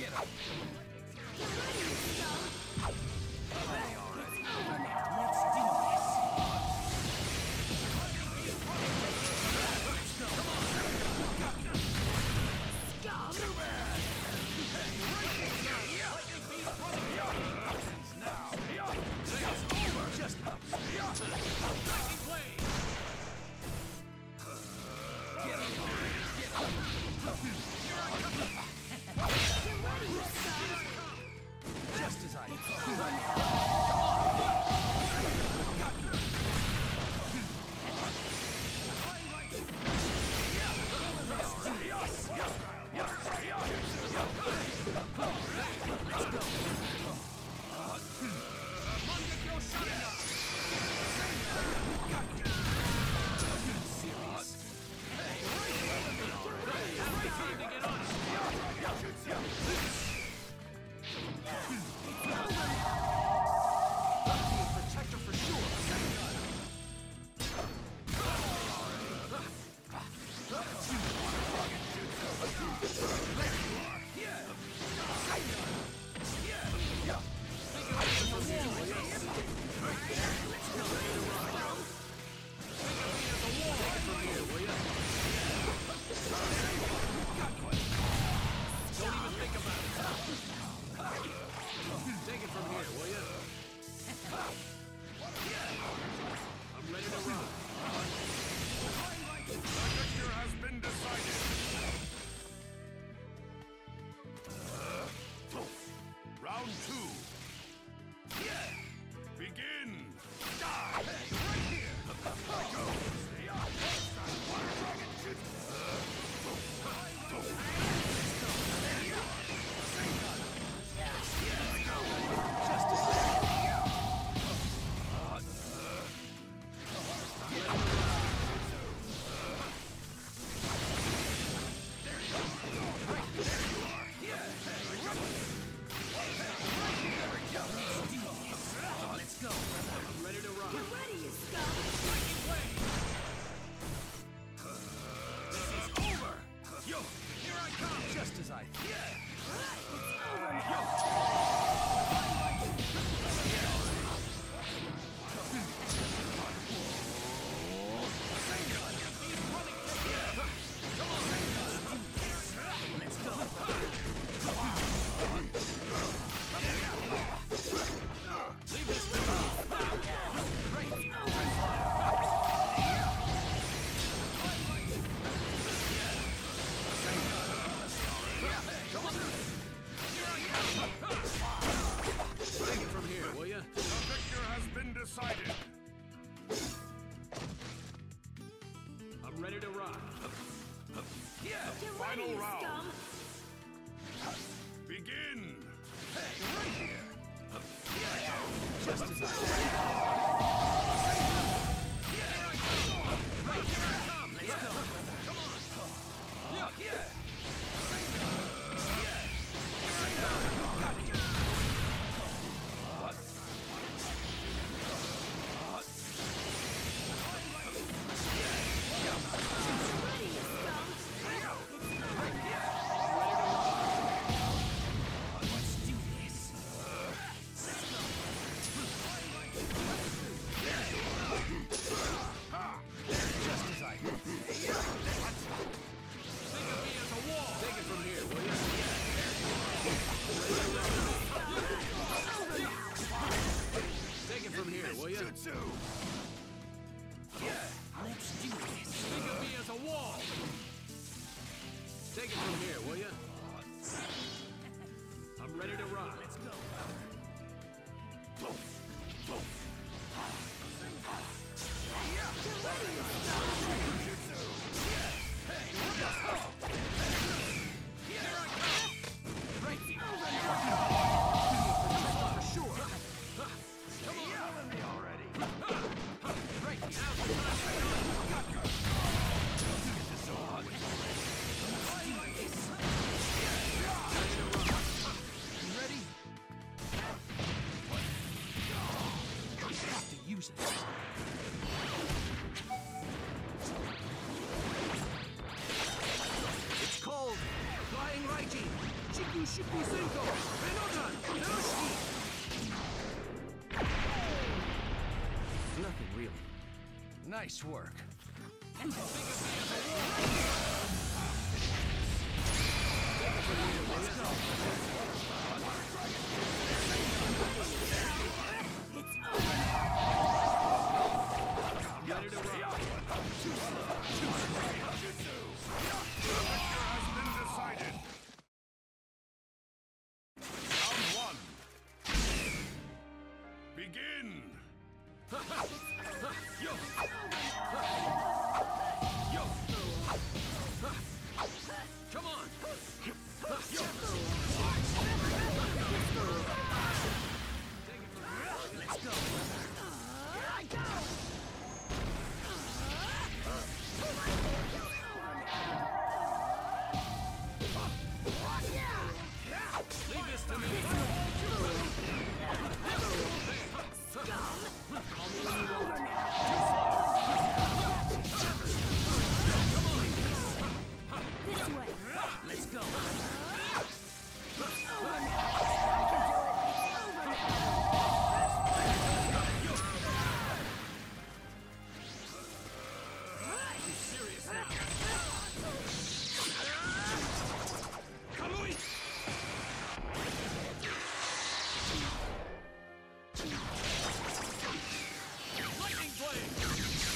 Get up. Get ready, Scum! They are ready. It's over now. Let's do this. Come on. Scum! Too bad. Lightning beam running. Now. It's over. Just lightning blade. Get up. Get up. Here I come. Get ready, Scum! Just as I thought. Protector for sure. Don't even think about it. Take it from here, will you? I'm ready to run. The victor has been decided. Round 2. Begin. Die. Right here. Here goes. Water dragon shoots. Nothing really. Nice work. Ready to rock. Has been decided. Round 1. Begin. Yo! Come on! Let's go! Leave this to me! Call me when you want. This way. Let's go! You serious now? Kamui! Lightning blade!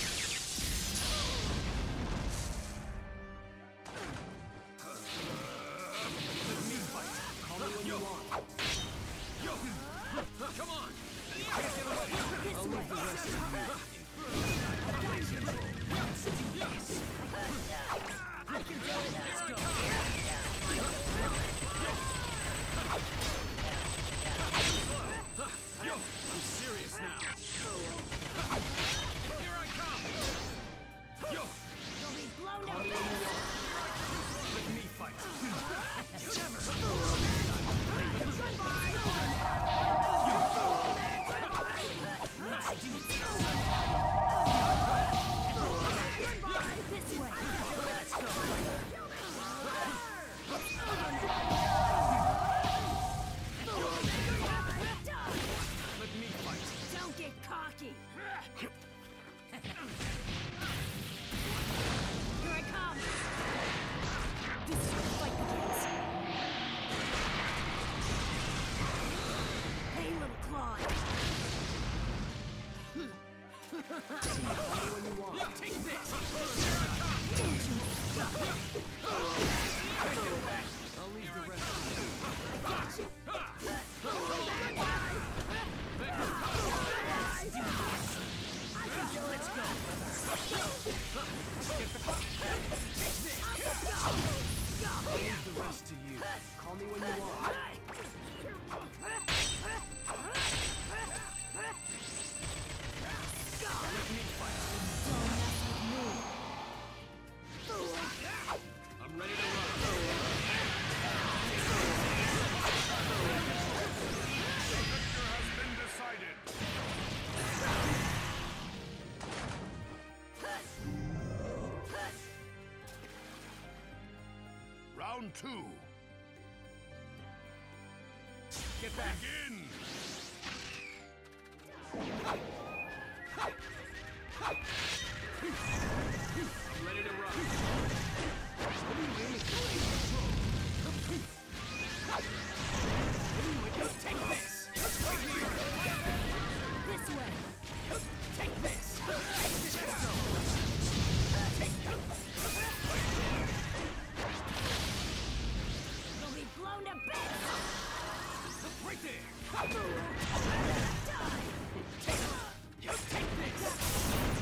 Let me fight. Call me when you want. Yo! Come on! Get away! I'll leave the rest to you. Yes! I can do it! Let's go! Yo! I'm serious now! Here I come! Yo! You'll be blown Call up. me when you want. Let me fight! This way. Let's go! Let me fight! Don't get cocky. Here I come. This is where the fight begins. Hey, little Claude. When you want. Take this! Don't you stop. I'll leave the rest to you. Let's go! I'll leave the rest to you. Call me when you want. Let me fight. Don't mess with me. I'm ready to run. Victor has been decided. Round 2. Get back. Begin. I'm ready to run. What are you aiming for? Take this. This way. Take this. You'll be blown to bits. Right there. Die. Take this.